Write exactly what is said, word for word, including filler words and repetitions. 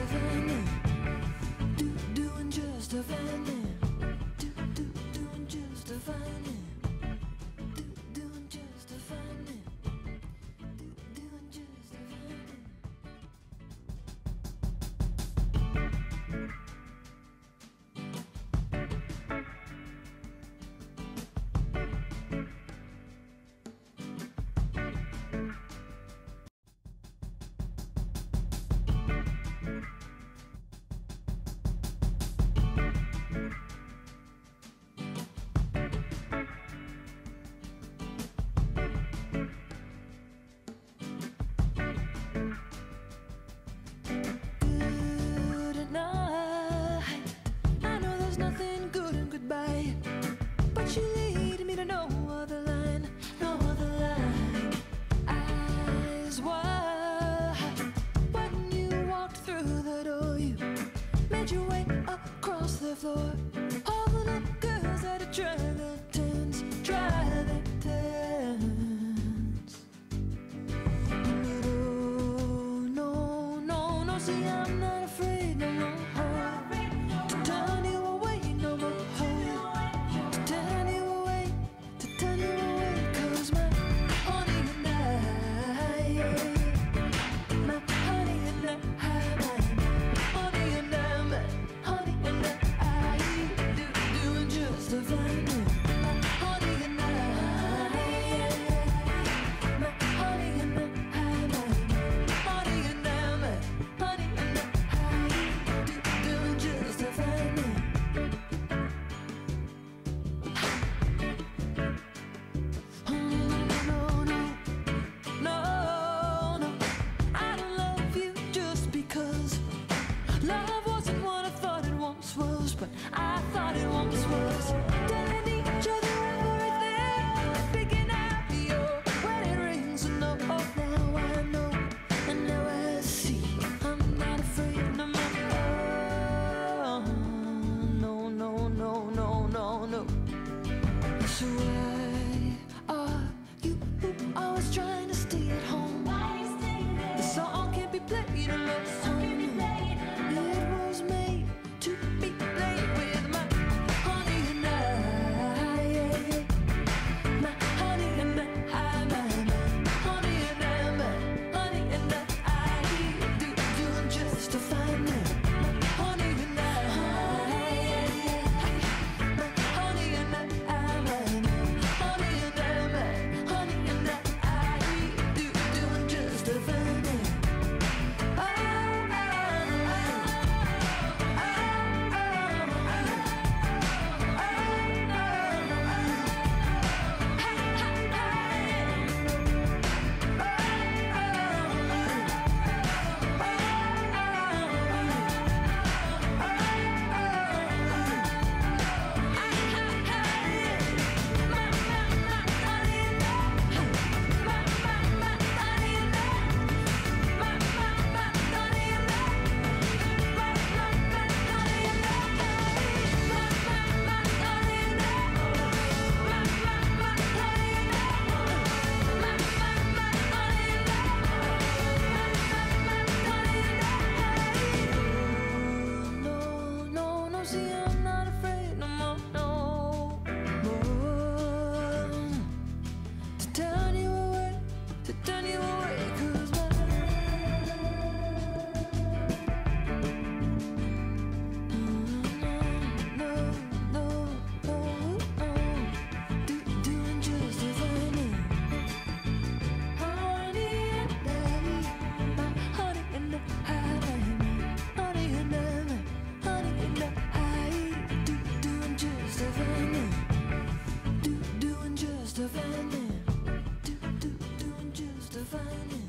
fine. Do, doing just a fine. Do, do, doing just a fine. Do, doing just a fine. Do, doing just a fine. Good night. I know there's nothing good in goodbye, but you lead me to no other line, no other line. Eyes wide. When you walked through the door, you made your way across the floor. All the little girls had to try their turns, try their turns. No, no, no, no. See, I'm not afraid no more to turn you away no more. To turn you away, to turn you away. 'Cause my honey and I, my honey and I, my honey and I, my honey and I, do, doing just a fine. My honey and I, my honey and I, my honey and I, my honey and I, do, doing just a fine. Oh, no, no, no, no. I don't love you just because love wasn't what I thought it once was, but I thought it once was. Telling each other everything, picking out your wedding rings, and no, oh, now I know, and now I see. I'm not afraid no more. Oh, no, no, no, no, no, no. So why are you always trying to stay at home? The song can't be played alone. It was made to be played with my honey and I, my honey and I, my honey and I, my honey and I, do, doing just a fine. My honey and I, my honey and I, my honey and I, my honey and I, do, doing just a fine. Oh, oh, no, no, no. See, I'm not afraid no more, no more. To turn you away, to turn you away. 'Cause my no, no, no, no. Do, doing just a fine. Honey and I, my honey and I, honey and I, honey and I, do, doing just a fine. Do, doing just a fine. Do, do, doing just a fine.